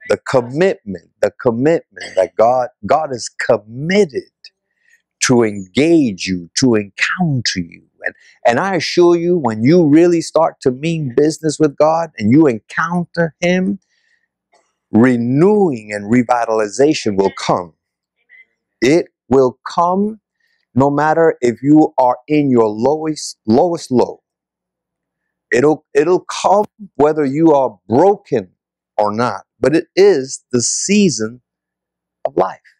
the commitment that God is committed to engage you, to encounter you. And I assure you, when you really start to mean business with God and you encounter Him, renewing and revitalization will come. It will come no matter if you are in your lowest low. It'll come whether you are broken or not. But it is the season of life.